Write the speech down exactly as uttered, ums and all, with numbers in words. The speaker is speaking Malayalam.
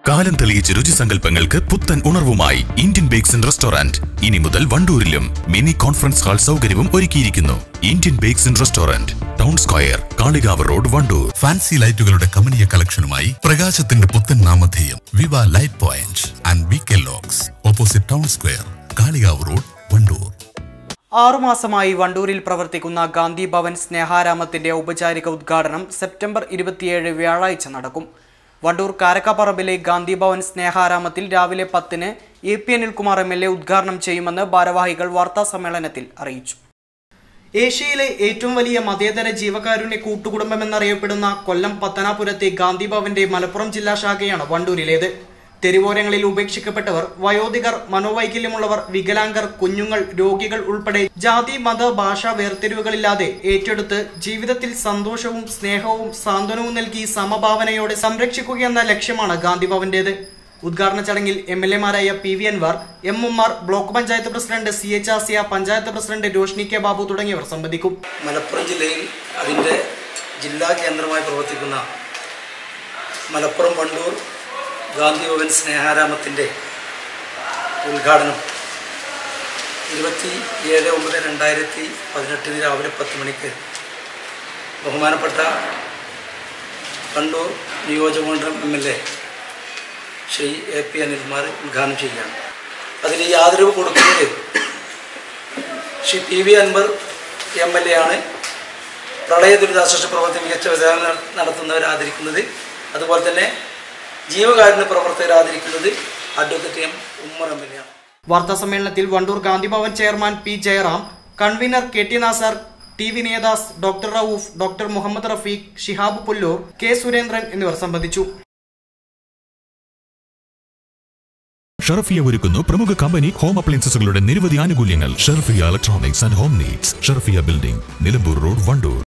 കാലം തെളിയിച്ച രുചിസങ്കല്പങ്ങൾക്ക് പുത്തൻ ഉണർവുമായി ഇന്ത്യൻ ബേക്സ് ആൻഡ് റെസ്റ്റോറന്റ് ഇനി മുതൽ വണ്ടൂരിലും മിനി കോൺഫറൻസ് ഹാൾ സൗകര്യവും ഒരുക്കിയിരിക്കുന്നു. Indian bakes and restaurant, town square, Kalikavu road, Wandoor. Fancy ലൈറ്റുകളുടെ കമനീയ കളക്ഷനുമായി പ്രകാശത്തിന്റെ പുത്തൻ നാമധേയം Viva light point and V K locks, opposite town square, Kalikavu road, Wandoor. ആറുമാസമായി വണ്ടൂരിൽ പ്രവർത്തിക്കുന്ന ഗാന്ധി ഭവൻ സ്നേഹാരാമത്തിന്റെ ഔപചാരിക ഉദ്ഘാടനം സെപ്റ്റംബർ ഇരുപത്തിയേഴ് വ്യാഴാഴ്ച നടക്കും. വണ്ടൂർ കാരക്കാപ്പറമ്പിലെ ഗാന്ധി ഭവൻ സ്നേഹാരാമത്തിൽ രാവിലെ പത്തിന് A P Anilkumar M L A ഉദ്ഘാടനം ചെയ്യുമെന്ന് ഭാരവാഹികൾ വാർത്താ സമ്മേളനത്തിൽ അറിയിച്ചു. ഏഷ്യയിലെ ഏറ്റവും വലിയ മതേതര ജീവകാരുണ്യ കൂട്ടുകുടുംബമെന്നറിയപ്പെടുന്ന കൊല്ലം പത്തനാപുരത്തെ ഗാന്ധി ഭവന്റെ മലപ്പുറം ജില്ലാ ശാഖയാണ് വണ്ടൂരിലേത്. തെരുവോരങ്ങളിൽ ഉപേക്ഷിക്കപ്പെട്ടവർ, വയോധികർ, മനോവൈകല്യമുള്ളവർ, വികലാംഗർ, കുഞ്ഞുങ്ങൾ, രോഗികൾ ഉൾപ്പെടെ ജാതി മത ഭാഷാ വേർതിരിവുകളില്ലാതെ ഏറ്റെടുത്ത് ജീവിതത്തിൽ സന്തോഷവും സ്നേഹവും സാന്ത്വനവും നൽകി സമഭാവനയോടെ സംരക്ഷിക്കുകയെന്ന ലക്ഷ്യമാണ് ഗാന്ധി ഭവന്റേത്. ഉദ്ഘാടന ചടങ്ങിൽ എം എൽ എമാരായ P V Anvar, M Ummar, block panchayat president C H Asiya, panchayat president Roshni K Babu തുടങ്ങിയവർ സംബന്ധിക്കും. മലപ്പുറം ജില്ലയിൽ അതിന്റെ ജില്ലാ കേന്ദ്രമായി പ്രവർത്തിക്കുന്ന മലപ്പുറം വണ്ടൂർ ഗാന്ധി ഭവൻ സ്നേഹാരാമത്തിൻ്റെ ഉദ്ഘാടനം ഇരുപത്തി ഏഴ് ഒമ്പത് രണ്ടായിരത്തി പതിനെട്ടിന് രാവിലെ പത്ത് മണിക്ക് ബഹുമാനപ്പെട്ട കണ്ണൂർ നിയോജകമണ്ഡലം M L A Shri A P Anilkumar ഉദ്ഘാടനം ചെയ്യുകയാണ്. അതിന് ഈ ആദരവ് കൊടുക്കുന്നത് Shri P V Anvar M L A ആണ്. പ്രളയ ദുരിതാശ്വാസ പ്രവർത്തനം മികച്ച വിതരണം നടത്തുന്നവർ ആദരിക്കുന്നത്, അതുപോലെ തന്നെ ജീവകാരുണ്യ പ്രവർത്തകർ ആദരിക്കുന്നത് advocate M Ummer M L A ആണ്. വാർത്താ സമ്മേളനത്തിൽ Wandoor Gandhi Bhavan chairman P Jayaram, convener K T Nasar, T Vinayadas, doctor Rauf, doctor Muhammad Rafeeq, Shihab Pullur, K Surendran എന്നിവർ സംബന്ധിച്ചു. ഷർഫിയ ഒരുക്കുന്നു പ്രമുഖ കമ്പനി ഹോം അപ്ലയൻസസുകളുടെ നിരവധി ആനുകൂല്യങ്ങൾ. Sharfiya electronics and home needs, Sharfiya building, Nilambur road, Wandoor.